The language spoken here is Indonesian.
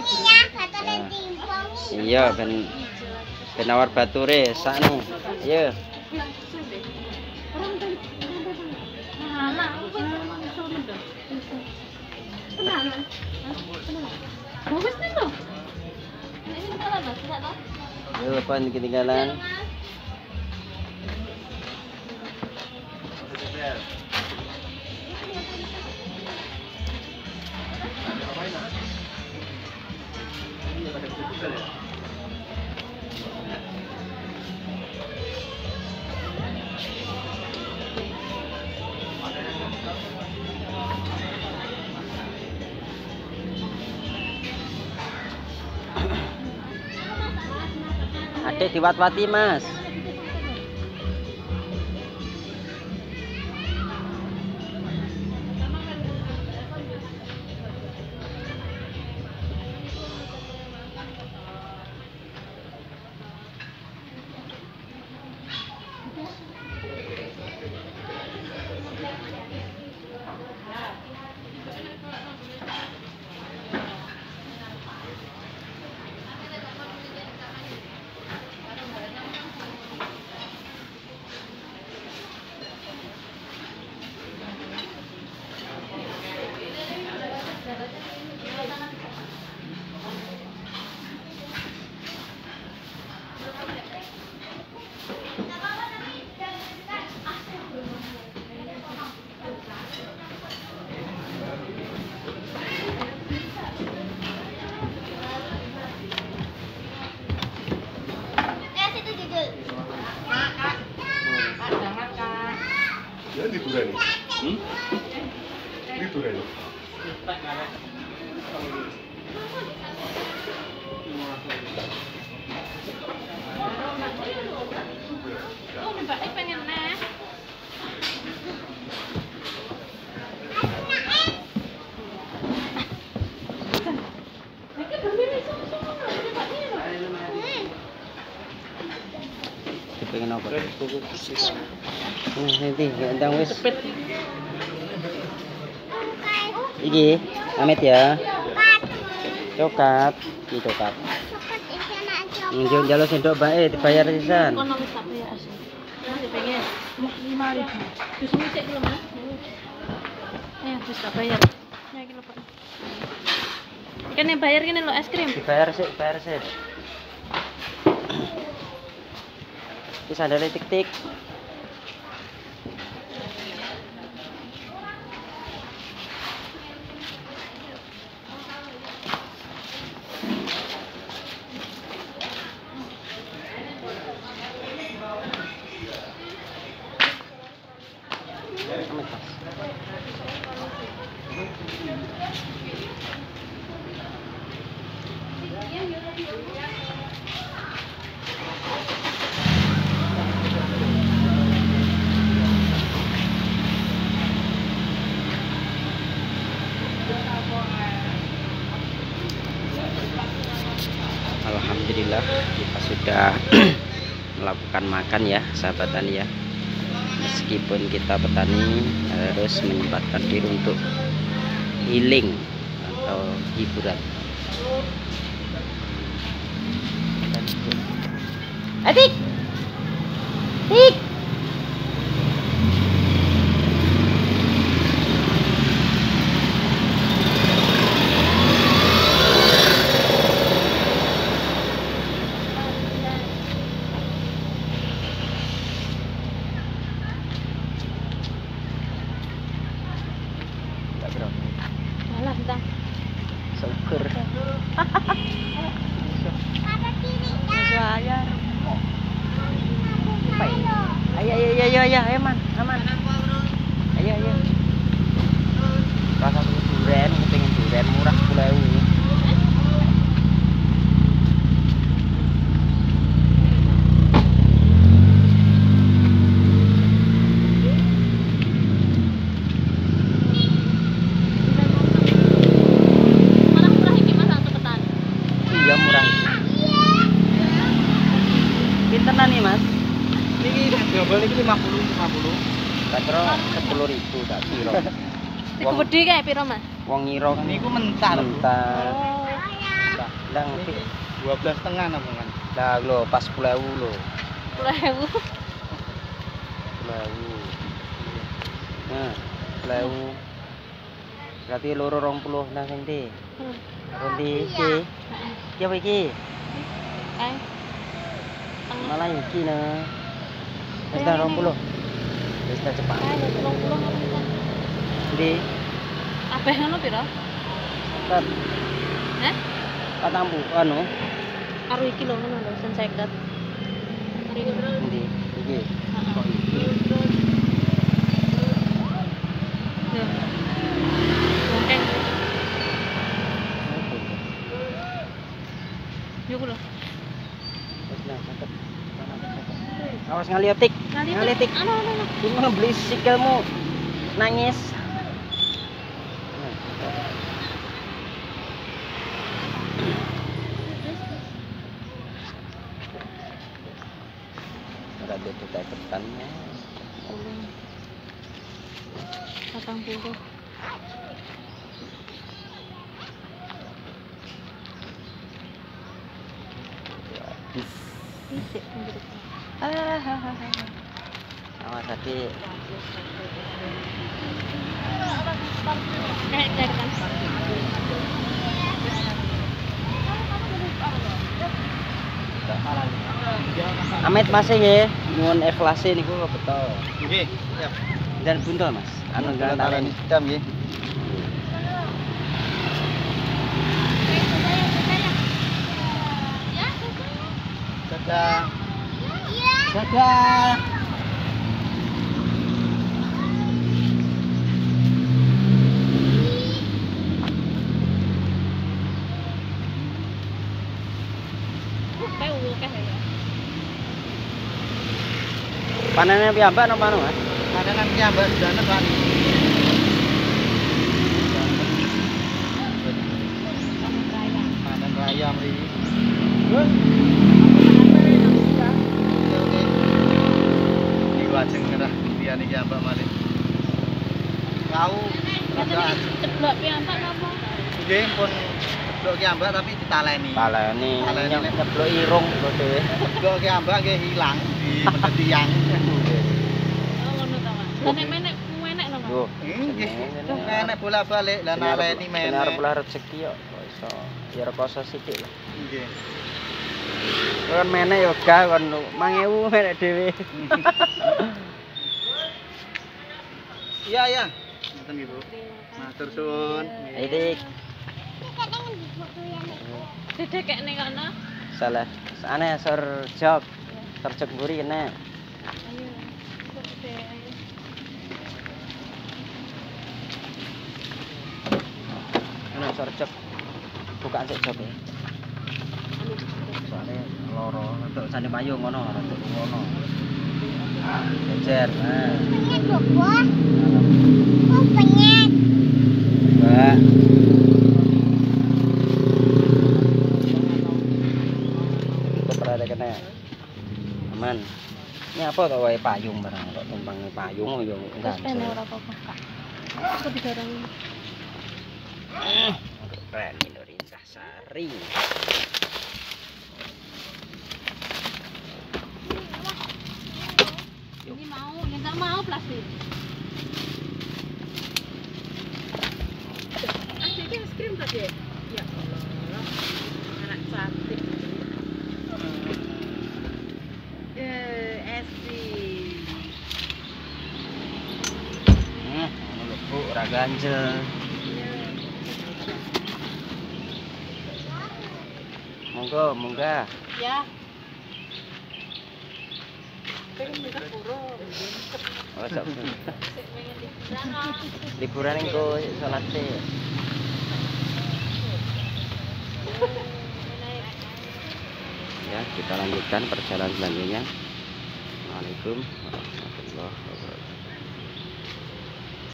Iya, ben awar bature sakne. Iya. Yo, pan ketinggalan. Adek diwat-wati, Mas. Liburan. Liburan. Oh, Mbak pengen neh. Pengen apa? Nanti ganteng wis. Iki, amit ya. Coklat, iki coklat. Njung jalo sendok bae dibayar sisan. Kono wis tak bayar asli. Masih pengen 5.000. Bisa ngecek dulu, Mas. Ayo, wis tak bayar. Ya iki lho, Pak. Ikan yang bayar gini lo es krim. Dibayar sih, bayar sih. Ini sandalnya tik-tik. Alhamdulillah kita sudah melakukan makan ya sahabat tani ya. Meskipun kita petani harus menyempatkan diri untuk healing atau hiburan. Adik, tik. Alah, entah. Syukur. Ayo man, aman. Ayo. Rasa durian, pengen durian murah 10.000. Pintenan nih Mas? Ini double ini 50. Katro 10.000 tak piro. Iku wedi kae piro, Mas? Wong ngira kan Niku mentar. Mentar. Oh. Lang 12,5 namungan. lah lo pas 10.000 lo. 10.000. 10.000. Nah, 10.000. Berarti loro 20 nang sing ndi? Rondi iki. Iki apa iki? Ayo. Tengah. Malah iki nah. Wis dah 20. Wis dah cepat. Ayo 20 ngono kita. Ndi? Kabeh ngono piro? Kan Hah? 40 anu. Karo iki lho ngono lho, sen 50. Ndi? Iki. Kok iki? Yo. Bongkeng. Yo lho. Wis nah, mantep. Awas ngaliotik. Ngaliotik. Anu. Cuma beli sikilmu nangis. Ada tutup teketannya. 80. Isik menurut. Awas tadi Kayak kan. Amit masih ya, nyuwun evaluasi niku betul. Nggih, siap. Dan buntul Mas. Anu jalan Taleni hitam nggih. Dadah. Dadah. Panennya piyambak napa anu Mas? Kanan piyambak sedana Pak. Panen raya mriki. Iku ajeng ngerah liyane iki ambak malih. Kau Ceblok piyambak napa? nggih pun ceblok ki ambak tapi ditaleni. Taleni Taleni. nyeblok irung kok dhewe. Ceblok ki ambak nggih ilang di mendet tiyang. Oh ngono ta, Mas. Lah nek menek enek napa? Yo. Nggih. Menek bolak-balik lah nareni menek. Benar rezeki yo kok iso ya rekoso sithik lah. Nggih. Kon menek yo gak kon 5.000 menek dhewe. Iya, iya. Ngoten nggih, Bu. Matur suwun. Idik Didekekne kono. salah. Ane sor jog. Terjog mburi kene. Ayo. Ayo. Anu sor jog. Bukaan sik jog. Soale loro, untuk sane payung ngono, untuk ngono. Jejer. Nah. Mbak. Itu berada kena. Aman. Ini apa to wae payung barang kok tumpangi payung yo enggak. Wis pene ora apa-apa, Kak. Aku digarangi. Keren Indonesia Sari. Ini mau, yang tak mau plastik. Asli es krim tadi. Ya Allah. Anak cantik. Es krim. Ngono lho Bu, ora ganjel. Monggo, munggah. Ya. Pengen buka puro. Oh, sok. Pengen liburan. Liburan engko salat sih. Ya, kita lanjutkan perjalanan selanjutnya. Assalamualaikum warahmatullahi wabarakatuh.